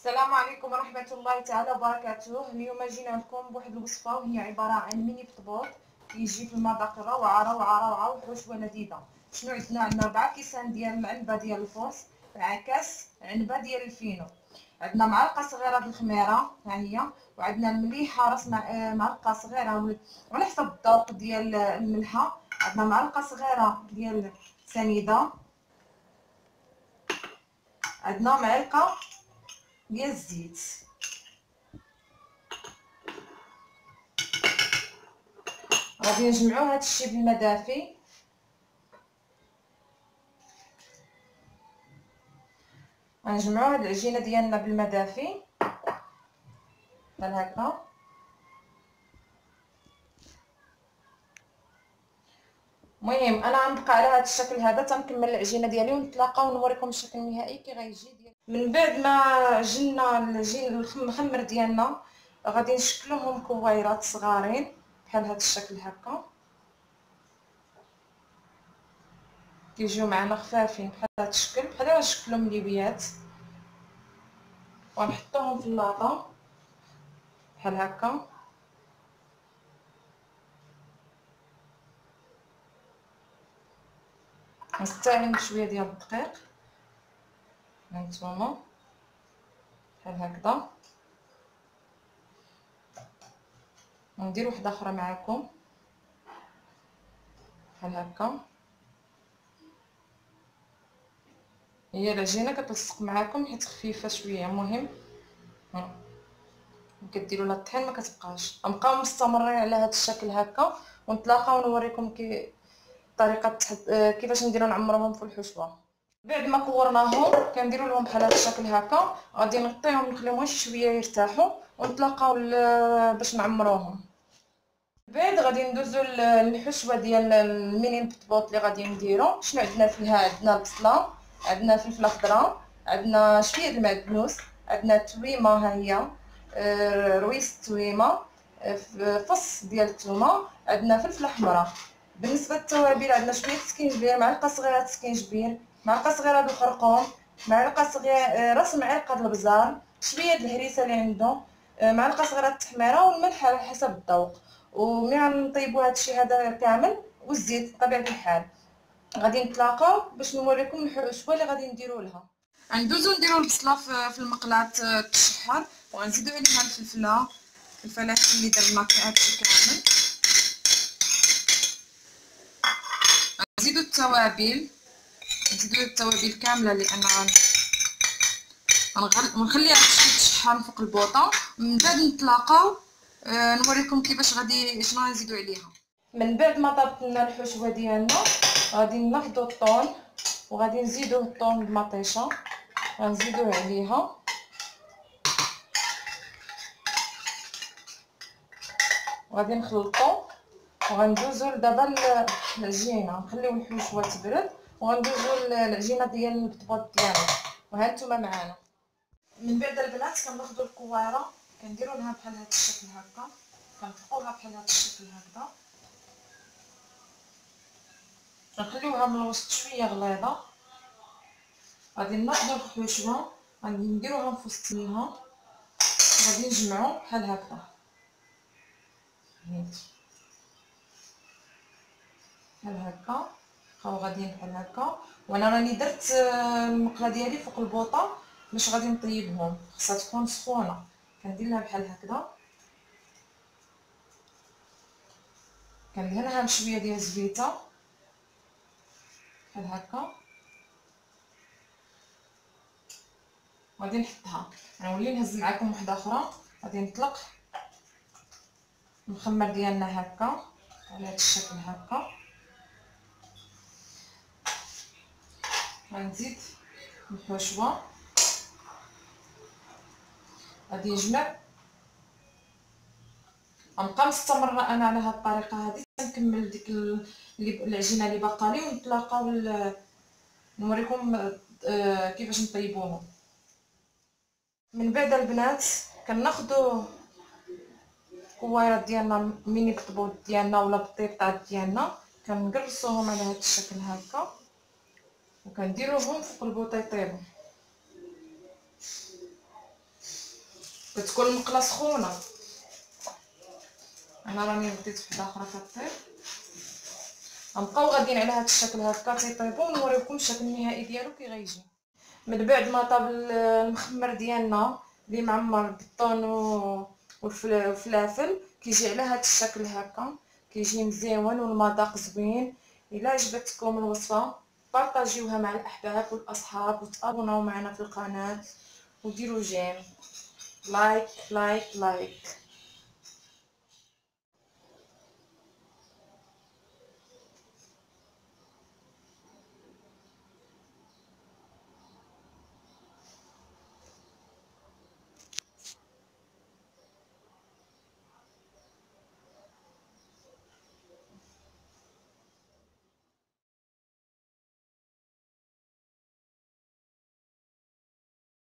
السلام عليكم ورحمة الله تعالى وبركاته. اليوم جينا لكم بواحد الوصفة وهي عبارة عن ميني بطبوط يجي في المذاق روعة روعة روعة وحشوة لذيذة. شنو عندنا 4 كيسان ديال العنبة ديال الفوس مع كاس عنبة ديال الفينو، عندنا معلقة صغيرة د الخميرة ها هي، وعندنا المليحة راس معلقة صغيرة على حسب الذوق ديال الملحة، عندنا معلقة صغيرة ديال سنيدة، عندنا معلقة ديال الزيت. غادي نجمعو هاد الشي بالماء دافي. غنجمعو هاد العجينه ديالنا بالماء دافي بحال هكا. المهم انا غنبقى على هاد الشكل هذا تنكمل العجينه ديالي ونتلاقاو ونوريكم الشكل النهائي كي غيجي ديال. من بعد ما عجنا العجين المخمر ديالنا غادي نشكلوهم كويرات صغارين بحال هاد الشكل هكا، كيجيو معنا خفافين بحال هاد الشكل، بحال غنشكلو مليبيات ونحطوهم في اللاطه بحال هكا. نستعين بشويه ديال الدقيق هانتوما بحال هكذا، وندير وحده اخرى معكم بحال هكا. هي العجينه كتلصق معكم حيت خفيفه شويه، المهم كديروا لها الطحين ما كتبقاش. غنبقاو مستمرين على هذا الشكل هكا ونتلاقاو ونوريكم طريقه كيفاش نديرو نعمروهم في الحشوه. بعد ما كورناهم كنديروا لهم بحال هذا الشكل هكا، غادي نغطيهم نخليهم غير شويه يرتاحوا ونتلاقاو باش نعمروهم. بعد غادي ندوزو للحشوه ديال الميني بطبوط اللي غادي نديرو. شنو عندنا فيها؟ عندنا البصله، عندنا فلفله خضراء، عندنا شويه المعدنوس، عندنا التويمه ها هي، رويس التويمه، فص ديال الثومه، عندنا فلفله حمراء. بالنسبه للتوابل عندنا شويه سكينجبير، معلقه صغيره د السكينجبير، معلقه صغيره د الخرقوم، معلقه صغيره راس معلقه د البزار، شويه د الهريسه اللي عنده، معلقه صغيره د التحميره، والملح على حسب الذوق. وملي غنطيبوا هادشي هذا كامل والزيت بطبيعه الحال غادي نتلاقاو باش نوريكم الحشوه اللي غادي نديرو لها. غندوزو نديرو البصله في المقله تشحر، وغنزيدو عليها الفلفل اللي درنا هادشي كامل، غنزيدو التوابل، نزيدو التوابل كامله لان ونخليها تشحر فوق البوطه. من بعد نتلاقاو نوريكم كيفاش شنو غنزيدو عليها. من بعد ما طابت لنا الحشوه ديالنا غادي ناخدو الطون وغادي نزيدوه الطون بمطيشه، غنزيدوه عليها وغادي نخلطو، وغندوزو دابا العجينه، نخليو الحشوه تبرد وغندوزو العجينه ديال البطبوط ديالنا. وها نتوما معانا. من بعد البنات كناخدو الكويره كنديرو لها بحال هذا الشكل هكا، كنطبقوها بحال هذا الشكل هكذا، نخليوها من الوسط شويه غليظه. غادي ناخدو الحشوه غادي نديروها في وسطيها، غادي نجمعو بحال هكا بحال هكا، بقاو غاديين بحال هكا. وانا راني درت المقله ديالي فوق البوطه باش غادي نطيبهم، خصها تكون سخونه. كندير لها بحال هكذا، كندهنها بشويه ديال الزبيته بحال هكا، غادي نحطها. غنولي نهز معكم وحده اخرى. غادي نطلق المخمر ديالنا هكا على هذا الشكل هكا، غنزيد الحشوه، غادي نجمع. غنبقى مستمره انا على هاد الطريقه هذه نكمل ديك العجينه اللي باقا لي، ونتلاقاو نوريكم كيفاش نطيبوهم. من بعد البنات كناخذوا الكويرات ديالنا، ميني بطبوط ديالنا ولا بطيطات ديالنا، كنقرصوهم على هذا الشكل هكا وكنديروهم فوق البوطه يطيبوا. كتكون المقله سخونه. انا راني بديت وحده اخرى كطيب. غنبقاو غاديين على هذا الشكل هكا تيطيبوا ونوريكم الشكل النهائي ديالو كي غيجي. من بعد ما طاب المخمر ديالنا اللي معمر بالطون والفلافل كيجي على هذا الشكل هكا، كيجي مزيون والمذاق زوين. الا عجبتكم الوصفه بارطاجيوها مع الاحباب والاصحاب وتابوناو معنا في القناه وديروا جيم لايك لايك لايك.